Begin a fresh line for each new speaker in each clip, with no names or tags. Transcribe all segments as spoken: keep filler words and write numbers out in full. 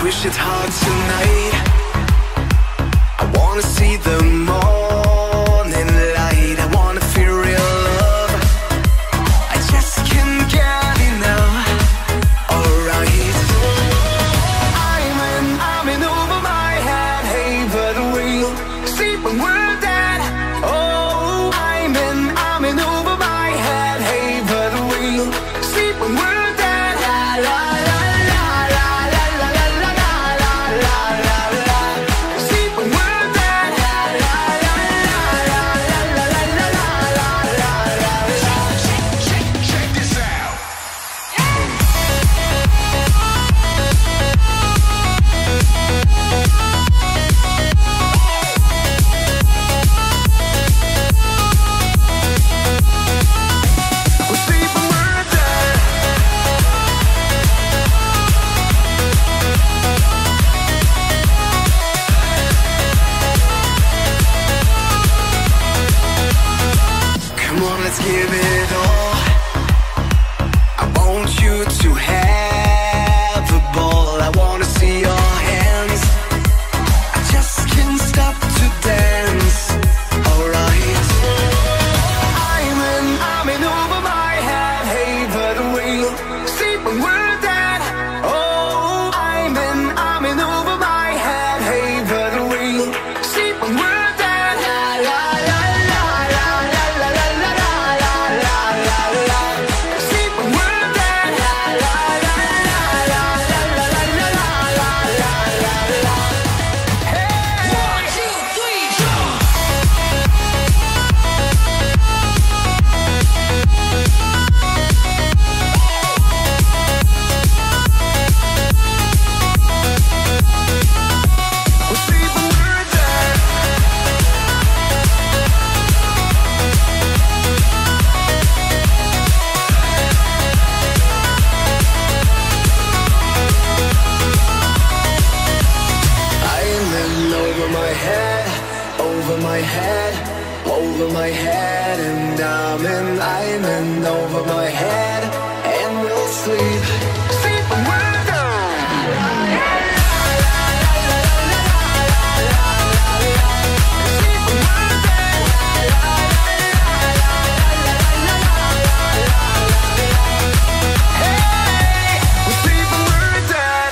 wish it hard tonight. I wanna see the morning light. I wanna feel real love. I just can't get enough. Alright. I'm in, I'm in over my head. Hey, but we'll sleep when we're dead. Oh, I'm in, I'm in over my head. Hey, but we'll sleep when we're dead. La la la la la la la la la la la la la. Sleep when we're dead. La la la la la la la la la la la la. Check, check, check this out. We'll sleep when we're dead. Come on, let's give it all. I want you to have the ball. I wanna see your hands. I just can't stop to dance. Alright. I'm in, I'm in over my head. Hey, but we'll sleep when we're dead. Oh, I'm in, I'm in over my head. Hey, but we'll sleep when we're dead. La la la la la la la la la la la la la. Sleep when we're dead. La la la la la la la la la la la la. Hey. One, two, three, jump. We'll sleep when we're dead. I'm in over my head, over my head, over my head, and I'm in, I'm in over my head, and we'll sleep. Sleep when we're done. Sleep when we're dead. Hey, we'll sleep when we're dead.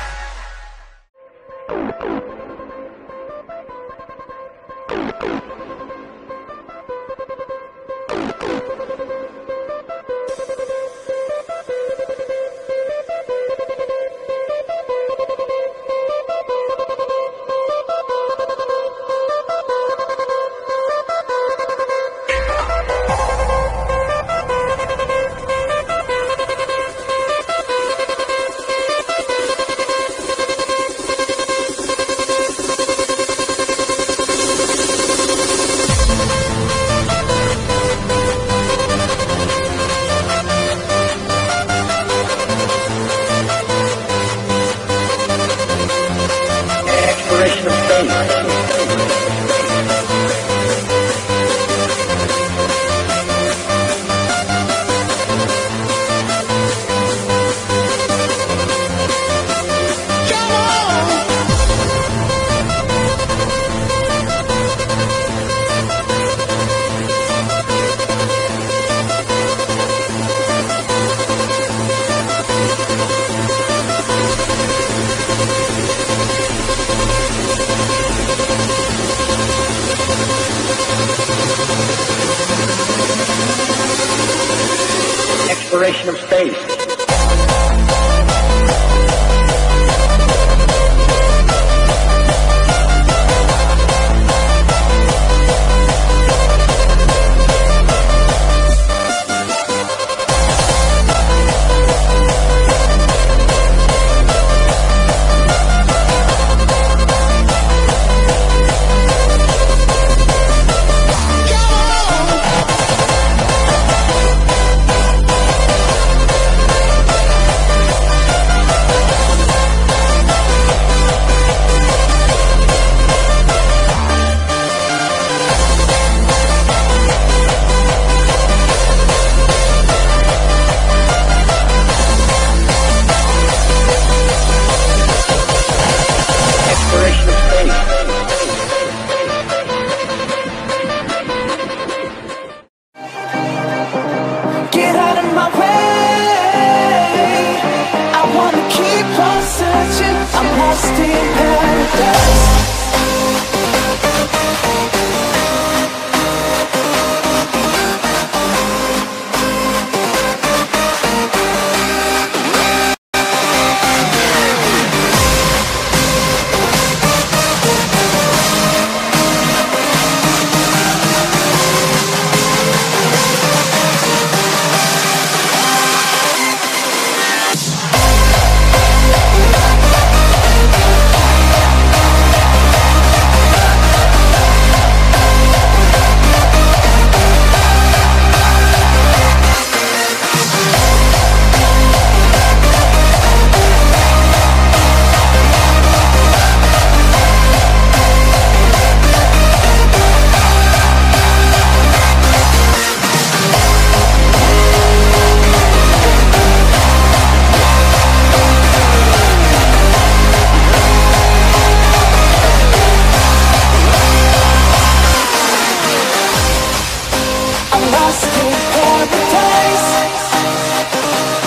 Exploration of space. Exploration of space.
Come on! lost in paradise.